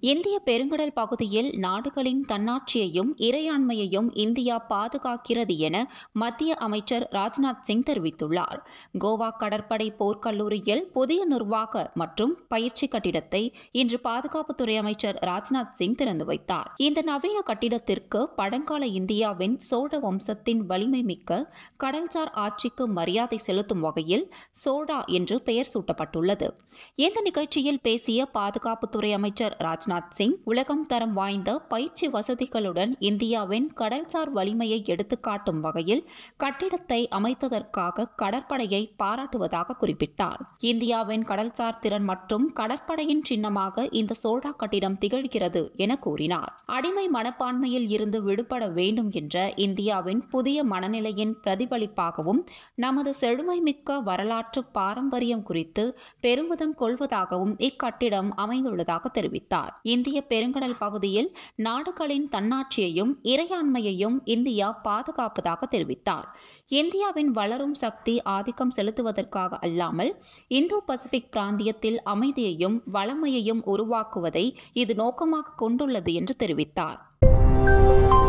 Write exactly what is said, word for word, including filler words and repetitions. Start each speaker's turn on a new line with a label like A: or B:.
A: இந்திய பெருங்கடல் பகுதியில் நாடுகளின் தன்னாட்சியையும் இறையாண்மையையும் இந்தியா பாதுகாக்கிறது என மத்திய அமைச்சர் ராஜ்நாத் சிங் தெரிவித்துள்ளார். கோவா கடற்படை போர்க்கல்லூரியில் புதிய நிர்வாக மற்றும் பயிற்சி கட்டிடத்தை இன்று பாதுகாப்புத்துறை அமைச்சர் ராஜ்நாத் சிங் திறந்து வைத்தார். இந்த நவீன கட்டிடத்திற்கு பழங்கால இந்தியாவின் சோழ வம்சத்தின் வலிமை மிக்க கடல்சார் ஆட்சிக்கு மரியாதை செலுத்தும் வகையில் சோடா என்று பெயர் சூட்டப்பட்டுள்ளது. இந்த நிகழ்ச்சியில் பேசிய பாதுகாப்புத்துறை அமைச்சர் ராஜ்நாத் சிங் உலகம் தரம் வாய்ந்த பயிற்சி வசதிகளுடன் இந்தியாவின் கடல்சார் வலிமையை எடுத்துக்காட்டும் வகையில் கட்டிடத்தை அமைத்ததற்காக கடற்படையை பாராட்டுவதாக குறிப்பிட்டார். இந்தியாவின் கடல்சார் திறன் மற்றும் கடற்படையின் சின்னமாக இந்த சோடா கட்டிடம் திகழ்கிறது என கூறினார். அடிமை மனப்பான்மையில் இருந்து விடுபட வேண்டும் என்ற இந்தியாவின் புதிய மனநிலையின் பிரதிபலிப்பாகவும் நமது செழுமைமிக்க வரலாற்று பாரம்பரியம் குறித்து பெருமிதம் கொள்வதாகவும் இக்கட்டிடம் அமைந்துள்ளதாக தெரிவித்தார். இந்திய பெருங்கடல் பகுதியில் நாடுகளின் தன்னாட்சியையும் இறையாண்மையையும் இந்தியா பாதுகாப்பதாக தெரிவித்தார். இந்தியாவின் வளரும் சக்தி ஆதிக்கம் செலுத்துவதற்காக அல்லாமல் இந்தோ பசிபிக் பிராந்தியத்தில் அமைதியையும் வளமையையும் உருவாக்குவதை இது நோக்கமாக கொண்டுள்ளது என்று தெரிவித்தார்.